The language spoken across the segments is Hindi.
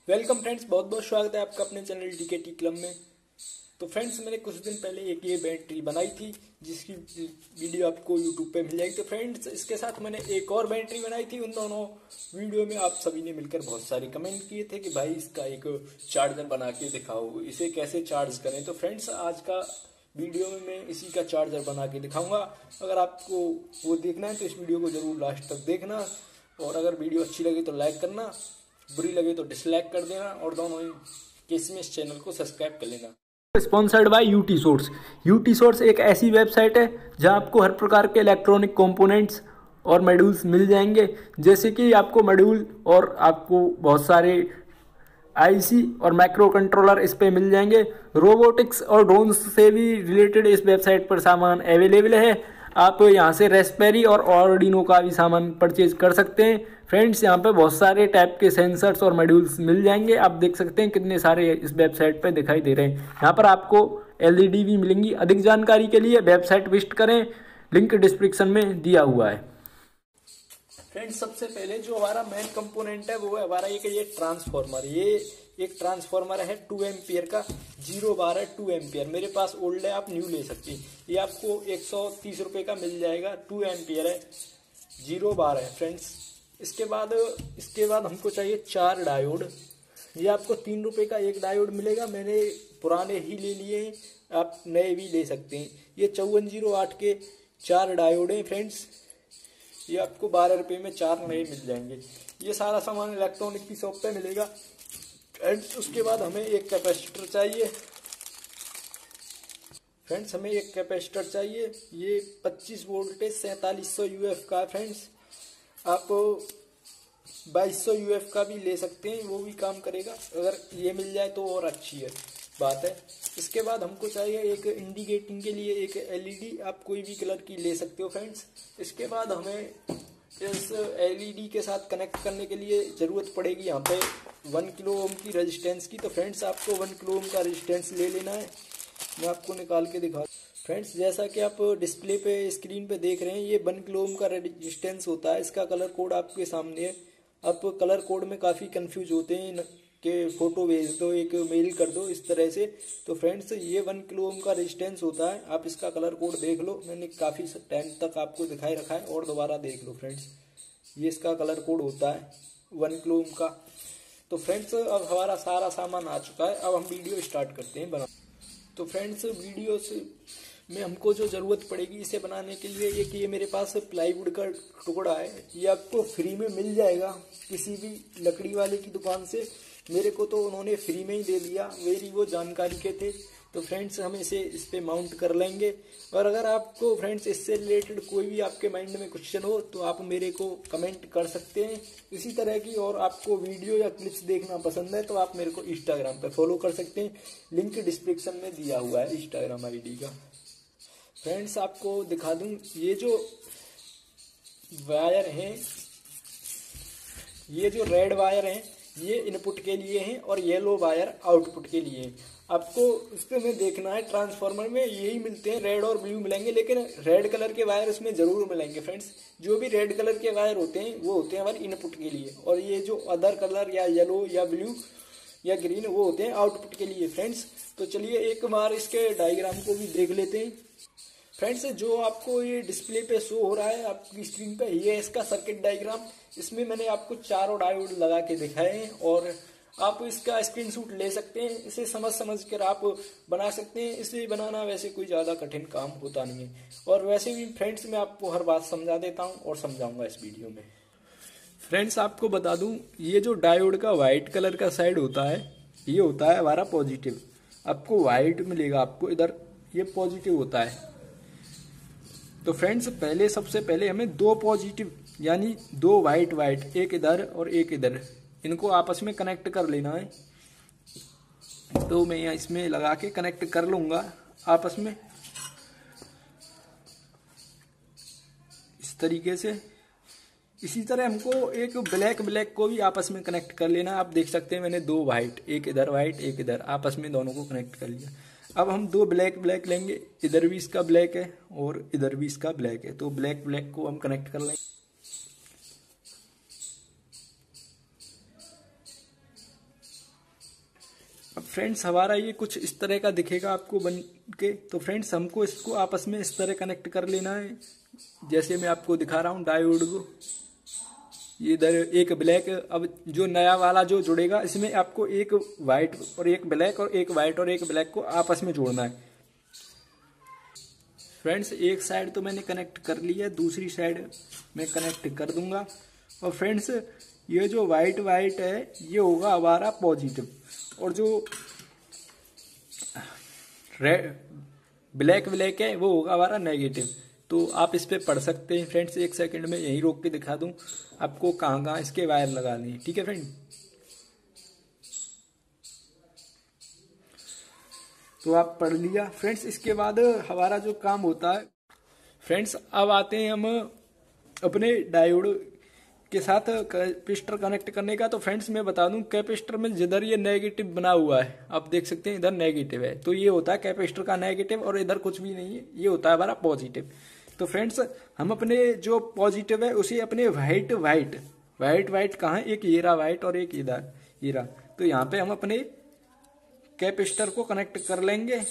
वेलकम फ्रेंड्स, बहुत बहुत स्वागत है आपका अपने चैनल डीकेटी क्लब में। तो फ्रेंड्स, मैंने कुछ दिन पहले एक ये बैटरी बनाई थी जिसकी वीडियो आपको यूट्यूब पे मिल जाएगी। तो फ्रेंड्स, इसके साथ मैंने एक और बैटरी बनाई थी। उन दोनों वीडियो में आप सभी ने मिलकर बहुत सारे कमेंट किए थे कि भाई इसका एक चार्जर बना के दिखाओ, इसे कैसे चार्ज करें। तो फ्रेंड्स, आज का वीडियो में मैं इसी का चार्जर बना के दिखाऊंगा। अगर आपको वो देखना है तो इस वीडियो को जरूर लास्ट तक देखना, और अगर वीडियो अच्छी लगे तो लाइक करना, बुरी लगे तो डिसलाइक कर देना, और दोनों ही केस में इस चैनल को सब्सक्राइब कर लेना। Sponsored by UT source. UT source एक ऐसी वेबसाइट है जहां आपको हर प्रकार के इलेक्ट्रॉनिक कंपोनेंट्स और मॉड्यूल्स मिल जाएंगे। जैसे कि आपको मॉड्यूल और आपको बहुत सारे आईसी और माइक्रो कंट्रोलर इस पे मिल जाएंगे। रोबोटिक्स और ड्रोन्स से भी रिलेटेड इस वेबसाइट पर सामान अवेलेबल है। आप यहाँ से रेस्पबेरी और आर्डिनो का भी सामान परचेज कर सकते हैं। फ्रेंड्स, यहाँ पे बहुत सारे टाइप के सेंसर्स और मॉड्यूल्स मिल जाएंगे। आप देख सकते हैं कितने सारे इस वेबसाइट पे दिखाई दे रहे हैं। यहाँ पर आपको एलईडी भी मिलेंगी। अधिक जानकारी के लिए वेबसाइट विजिट करें, लिंक डिस्क्रिप्शन में दिया हुआ है। फ्रेंड्स, सबसे पहले जो हमारा मेन कंपोनेंट है वो है हमारा ये ट्रांसफॉर्मर। ये एक ट्रांसफॉर्मर है 2 एम्पियर का, 0 बार है 2 एम्पियर। मेरे पास ओल्ड है, आप न्यू ले सकते हैं। ये आपको 130 रुपये का मिल जाएगा। 2 एम्पियर है, 0 बार है फ्रेंड्स। इसके बाद हमको चाहिए 4 डायोड। ये आपको 3 रुपये का एक डायोड मिलेगा। मैंने पुराने ही ले लिए हैं, आप नए भी ले सकते हैं। ये 5408 के 4 डायोड हैं फ्रेंड्स। ये आपको 12 रुपये में 4 नए मिल जाएंगे। ये सारा सामान इलेक्ट्रॉनिक की शॉप पे मिलेगा फ्रेंड्स। उसके बाद हमें एक कैपेसिटर चाहिए फ्रेंड्स, हमें एक कैपेसिटर चाहिए। ये 25 वोल्टेज 4700 यूएफ का है फ्रेंड्स। आप 2200 यूएफ का भी ले सकते हैं, वो भी काम करेगा। अगर ये मिल जाए तो और अच्छी है बात है। इसके बाद हमको चाहिए एक इंडिकेटिंग के लिए एक एलईडी। आप कोई भी कलर की ले सकते हो फ्रेंड्स। इसके बाद हमें इस एलईडी के साथ कनेक्ट करने के लिए ज़रूरत पड़ेगी यहाँ पे 1 किलो ओम की रेजिस्टेंस की। तो फ्रेंड्स, आपको 1 किलो ओम का रेजिस्टेंस ले लेना है। मैं आपको निकाल के दिखा फ्रेंड्स, जैसा कि आप डिस्प्ले पे स्क्रीन पे देख रहे हैं, ये 1 किलो ओम का रेजिस्टेंस होता है। इसका कलर कोड आपके सामने है। आप कलर कोड में काफ़ी कंफ्यूज होते हैं कि फ़ोटो भेज दो, एक मेल कर दो, इस तरह से। तो फ्रेंड्स, ये 1 किलो ओम का रेजिस्टेंस होता है। आप इसका कलर कोड देख लो, मैंने काफ़ी टाइम तक आपको दिखाई रखा है, और दोबारा देख लो फ्रेंड्स। ये इसका कलर कोड होता है 1 किलो ओम का। तो फ्रेंड्स, अब हमारा सारा सामान आ चुका है। अब हम वीडियो स्टार्ट करते हैं बना। तो फ्रेंड्स, वीडियो से में हमको जो ज़रूरत पड़ेगी इसे बनाने के लिए, ये मेरे पास प्लाईवुड का टुकड़ा है। ये आपको फ्री में मिल जाएगा किसी भी लकड़ी वाले की दुकान से। मेरे को तो उन्होंने फ्री में ही दे दिया, मेरी वो जानकारी के थे। तो फ्रेंड्स, हम इसे इस पे माउंट कर लेंगे। और अगर आपको फ्रेंड्स इससे रिलेटेड कोई भी आपके माइंड में क्वेश्चन हो तो आप मेरे को कमेंट कर सकते हैं इसी तरह की। और आपको वीडियो या क्लिप्स देखना पसंद है तो आप मेरे को इंस्टाग्राम पे फॉलो कर सकते हैं। लिंक डिस्क्रिप्शन में दिया हुआ है इंस्टाग्राम आईडी का। फ्रेंड्स, आपको दिखा दूं, ये जो वायर हैं, ये जो रेड वायर हैं, ये इनपुट के लिए हैं, और येलो वायर आउटपुट के लिए हैं। आपको इसमें देखना है, ट्रांसफार्मर में यही मिलते हैं, रेड और ब्लू मिलेंगे, लेकिन रेड कलर के वायर इसमें जरूर मिलेंगे फ्रेंड्स। जो भी रेड कलर के वायर होते हैं वो होते हैं हमारे इनपुट के लिए, और ये जो अदर कलर या येलो या ब्लू या ग्रीन वो होते हैं आउटपुट के लिए फ्रेंड्स। तो चलिए एक बार इसके डायग्राम को भी देख लेते हैं फ्रेंड्स। जो आपको ये डिस्प्ले पे शो हो रहा है आपकी स्क्रीन पे, ये है इसका सर्किट डायग्राम। इसमें मैंने आपको चारों डायोड लगा के दिखाए हैं, और आप इसका स्क्रीनशॉट ले सकते हैं। इसे समझ कर आप बना सकते हैं। इसे बनाना वैसे कोई ज़्यादा कठिन काम होता नहीं है। और वैसे भी फ्रेंड्स, मैं आपको हर बात समझा देता हूँ और समझाऊंगा इस वीडियो में। फ्रेंड्स, आपको बता दूं, ये जो डायोड का व्हाइट कलर का साइड होता है, ये होता है हमारा पॉजिटिव। आपको व्हाइट मिलेगा, आपको इधर ये पॉजिटिव होता है। तो फ्रेंड्स, सबसे पहले हमें 2 पॉजिटिव यानी 2 वाइट, एक इधर और एक इधर, इनको आपस में कनेक्ट कर लेना है। तो मैं यहाँ इसमें लगा के कनेक्ट कर लूंगा आपस में इस तरीके से। इसी तरह हमको एक ब्लैक को भी आपस में कनेक्ट कर लेना। आप देख सकते हैं मैंने 2 वाइट, एक इधर आपस में दोनों को कनेक्ट कर लिया। अब हम 2 ब्लैक लेंगे, इधर भी इसका ब्लैक है और इधर भी इसका ब्लैक है। तो ब्लैक को हम कनेक्ट कर लेंगे। फ्रेंड्स हमारा ये कुछ इस तरह का दिखेगा आपको बन के। तो फ्रेंड्स हमको इसको आपस में इस तरह कनेक्ट कर लेना है, जैसे मैं आपको दिखा रहा हूँ डायोड को। ये इधर एक ब्लैक, अब जो नया वाला जो जुड़ेगा इसमें आपको एक वाइट और एक ब्लैक और एक वाइट और एक ब्लैक को आपस में जोड़ना है। फ्रेंड्स एक साइड तो मैंने कनेक्ट कर लिया है, दूसरी साइड मैं कनेक्ट कर दूंगा। और फ्रेंड्स ये जो वाइट वाइट है ये होगा हमारा पॉजिटिव, और जो रेड ब्लैक ब्लैक है वो होगा हमारा नेगेटिव। तो आप इस पे पढ़ सकते हैं फ्रेंड्स। एक सेकंड में यहीं रोक के दिखा दूं आपको कहाँ कहाँ इसके वायर लगाने हैं, ठीक है फ्रेंड। तो आप पढ़ लिया फ्रेंड्स। इसके बाद हमारा जो काम होता है फ्रेंड्स, अब आते हैं हम अपने डायोड के साथ कैपेसिटर कनेक्ट करने का। तो फ्रेंड्स मैं बता दूं कैपेसिटर में जिधर ये नेगेटिव बना हुआ है आप देख सकते हैं, इधर नेगेटिव है, तो ये होता है कैपेसिटर का नेगेटिव, और इधर कुछ भी नहीं है, ये होता है हमारा पॉजिटिव। तो फ्रेंड्स हम अपने जो पॉजिटिव है उसे अपने वाइट वाइट वाइट वाइट कहाँ है, एक येरा वाइट और एक इधर येरा, तो यहाँ पे हम अपने कैपेसिटर को कनेक्ट कर लेंगे।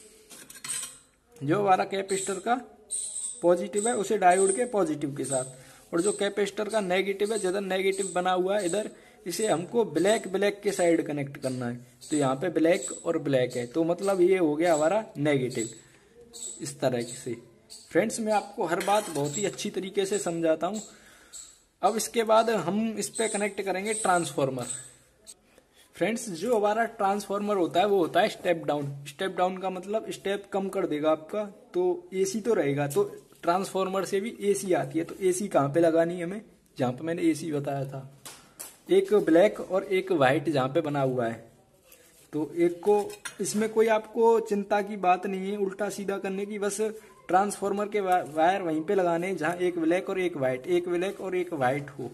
जो हमारा कैपेसिटर का पॉजिटिव है उसे डायोड के पॉजिटिव के साथ, और जो कैपेसिटर का नेगेटिव है जिधर नेगेटिव बना हुआ है इधर, इसे हमको ब्लैक ब्लैक के साइड कनेक्ट करना है। तो यहाँ पे ब्लैक और ब्लैक है, तो मतलब ये हो गया हमारा नेगेटिव। इस तरह से फ्रेंड्स मैं आपको हर बात बहुत ही अच्छी तरीके से समझाता हूँ। अब इसके बाद हम इस पे कनेक्ट करेंगे ट्रांसफॉर्मर। फ्रेंड्स जो हमारा ट्रांसफॉर्मर होता है वो होता है स्टेप डाउन। स्टेप डाउन का मतलब स्टेप कम कर देगा आपका, तो एसी तो रहेगा, तो ट्रांसफॉर्मर से भी एसी आती है। तो एसी कहाँ पे लगानी है हमें, जहाँ पे मैंने एसी बताया था, एक ब्लैक और एक वाइट जहाँ पे बना हुआ है। तो एक को, इसमें कोई आपको चिंता की बात नहीं है उल्टा सीधा करने की, बस ट्रांसफॉर्मर के वायर वहीं पे लगाने हैं जहाँ एक ब्लैक और एक वाइट, एक ब्लैक और एक वाइट हो।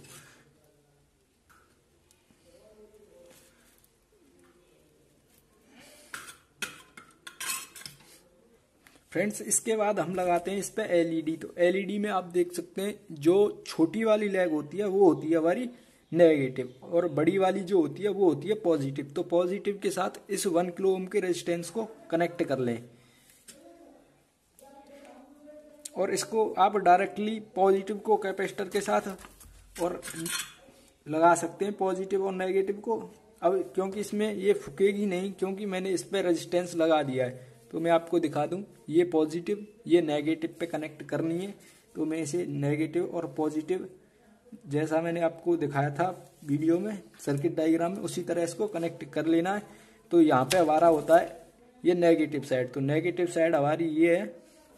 फ्रेंड्स इसके बाद हम लगाते हैं इस पे एलईडी। तो एलईडी में आप देख सकते हैं जो छोटी वाली लैग होती है वो होती है हमारी नेगेटिव, और बड़ी वाली जो होती है वो होती है पॉजिटिव। तो पॉजिटिव के साथ इस 1 किलो ओम के रेजिस्टेंस को कनेक्ट कर लें, और इसको आप डायरेक्टली पॉजिटिव को कैपेसिटर के साथ और लगा सकते हैं, पॉजिटिव और नेगेटिव को। अब क्योंकि इसमें ये फूकेगी नहीं, क्योंकि मैंने इस पर रेजिस्टेंस लगा दिया है, तो मैं आपको दिखा दूं ये पॉजिटिव ये नेगेटिव पे कनेक्ट करनी है। तो मैं इसे नेगेटिव और पॉजिटिव जैसा मैंने आपको दिखाया था वीडियो में सर्किट डायग्राम में, उसी तरह इसको कनेक्ट कर लेना है। तो यहाँ पे हमारा होता है ये नेगेटिव साइड, तो नेगेटिव साइड हमारी ये है,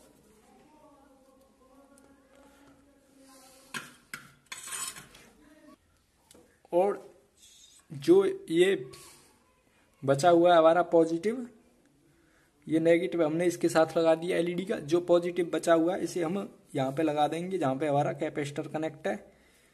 और जो ये बचा हुआ है हमारा पॉजिटिव, ये नेगेटिव हमने इसके साथ लगा दिया एलईडी का। जो पॉजिटिव बचा हुआ है इसे हम यहाँ पे लगा देंगे जहाँ पे हमारा कैपेसिटर कनेक्ट है।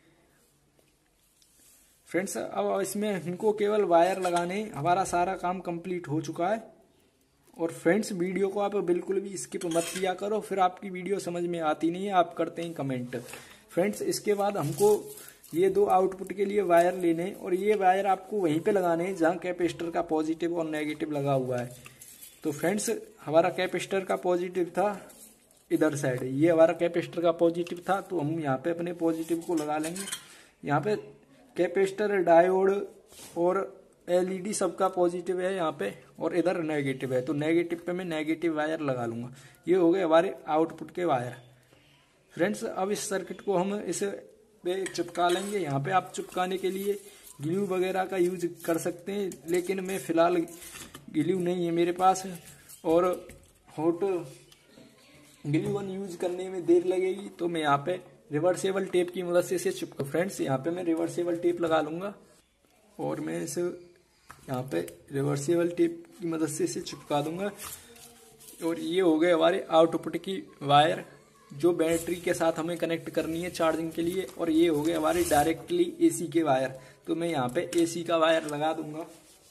फ्रेंड्स अब इसमें हमको केवल वायर लगाने, हमारा सारा काम कंप्लीट हो चुका है। और फ्रेंड्स वीडियो को आप बिल्कुल भी स्किप मत किया करो, फिर आपकी वीडियो समझ में आती नहीं है, आप करते हैं कमेंट। फ्रेंड्स इसके बाद हमको ये 2 आउटपुट के लिए वायर लेने, और ये वायर आपको वहीं पे लगाने हैं जहाँ कैपेसिटर का पॉजिटिव और नेगेटिव लगा हुआ है। तो फ्रेंड्स हमारा कैपेसिटर का पॉजिटिव था इधर साइड, ये हमारा कैपेसिटर का पॉजिटिव था, तो हम यहाँ पे अपने पॉजिटिव को लगा लेंगे। यहाँ पे कैपेसिटर डायोड और एलईडी सबका पॉजिटिव है यहाँ पे, और इधर नेगेटिव है, तो नेगेटिव पे मैं नेगेटिव वायर लगा लूंगा। ये हो गए हमारे आउटपुट के वायर। फ्रेंड्स अब इस सर्किट को हम इस पे चिपका लेंगे। यहाँ पे आप चिपकाने के लिए ग्लू वगैरह का यूज कर सकते हैं, लेकिन मैं फिलहाल ग्लू नहीं है मेरे पास, और हॉट ग्लू गन यूज करने में देर लगेगी, तो मैं यहाँ पे रिवर्सेबल टेप की मदद से इसे चिपका। फ्रेंड्स यहाँ पे मैं रिवर्सेबल टेप लगा लूंगा, और मैं इसे यहाँ पे रिवर्सेबल टेप की मदद से इसे चिपका दूंगा। और ये हो गए हमारे आउटपुट की वायर जो बैटरी के साथ हमें कनेक्ट करनी है चार्जिंग के लिए, और ये हो गए हमारे डायरेक्टली एसी के वायर। तो मैं यहाँ पे एसी का वायर लगा दूंगा,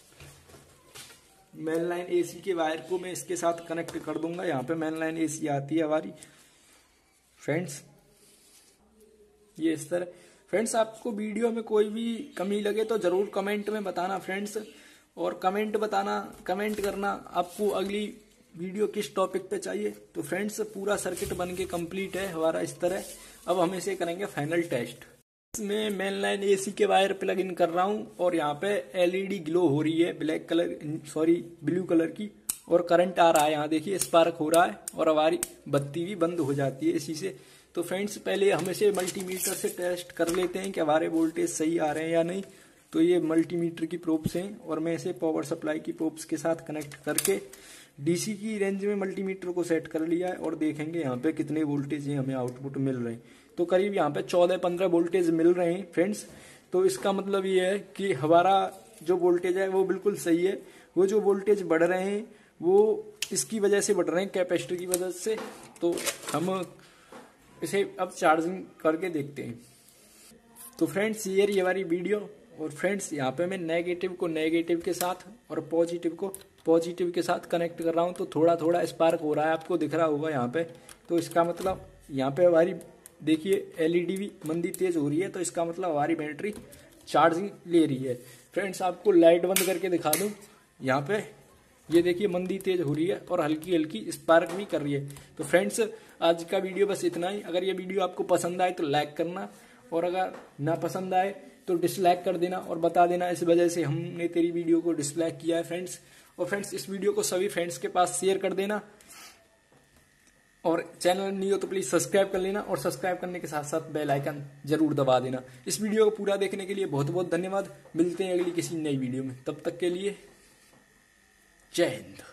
मेन लाइन एसी के वायर को मैं इसके साथ कनेक्ट कर दूंगा। यहाँ पे मेन लाइन एसी आती है हमारी। फ्रेंड्स ये इस तरह। फ्रेंड्स आपको वीडियो में कोई भी कमी लगे तो जरूर कमेंट में बताना फ्रेंड्स, और कमेंट करना आपको अगली वीडियो किस टॉपिक पे चाहिए। तो फ्रेंड्स पूरा सर्किट बन के कंप्लीट है हमारा इस तरह। अब हम इसे करेंगे फाइनल टेस्ट। इसमें मेन लाइन एसी के वायर प्लग इन कर रहा हूँ और यहाँ पे एलईडी ग्लो हो रही है ब्लू कलर की, और करंट आ रहा है। यहाँ देखिए स्पार्क हो रहा है और हमारी बत्ती भी बंद हो जाती है इसी से। तो फ्रेंड्स पहले हम इसे मल्टीमीटर से टेस्ट कर लेते हैं कि हमारे वोल्टेज सही आ रहे हैं या नहीं। तो ये मल्टीमीटर की प्रोब्स हैं और मैं इसे पावर सप्लाई की प्रोब्स के साथ कनेक्ट करके डीसी की रेंज में मल्टीमीटर को सेट कर लिया है और देखेंगे यहाँ पे कितने वोल्टेज हैं हमें आउटपुट मिल रहे हैं। तो करीब यहाँ पे 14-15 वोल्टेज मिल रहे हैं फ्रेंड्स। तो इसका मतलब ये है कि हमारा जो वोल्टेज है वो बिल्कुल सही है। वो जो वोल्टेज बढ़ रहे हैं वो इसकी वजह से बढ़ रहे हैं, कैपेसिटर की वजह से। तो हम इसे अब चार्जिंग करके देखते हैं। तो फ्रेंड्स ये रही हमारी वीडियो। और फ्रेंड्स यहाँ पे मैं नेगेटिव को नेगेटिव के साथ और पॉजिटिव को पॉजिटिव के साथ कनेक्ट कर रहा हूँ। तो थोड़ा थोड़ा स्पार्क हो रहा है, आपको दिख रहा होगा यहाँ पे। तो इसका मतलब यहाँ पे हमारी देखिए एलईडी भी मंदी तेज हो रही है। तो इसका मतलब हमारी बैटरी चार्जिंग ले रही है। फ्रेंड्स आपको लाइट बंद करके दिखा दूँ, यहाँ पे ये देखिए मंदी तेज हो रही है और हल्की हल्की स्पार्क भी कर रही है। तो फ्रेंड्स आज का वीडियो बस इतना ही। अगर ये वीडियो आपको पसंद आए तो लाइक करना, और अगर ना पसंद आए तो डिसलाइक कर देना और बता देना इस वजह से हमने तेरी वीडियो को डिसलाइक किया है फ्रेंड्स। और फ्रेंड्स इस वीडियो को सभी फ्रेंड्स के पास शेयर कर देना, और चैनल नहीं हो तो प्लीज सब्सक्राइब कर लेना, और सब्सक्राइब करने के साथ साथ बेल आइकन जरूर दबा देना। इस वीडियो को पूरा देखने के लिए बहुत बहुत धन्यवाद। मिलते हैं अगली किसी नई वीडियो में, तब तक के लिए जय हिंद।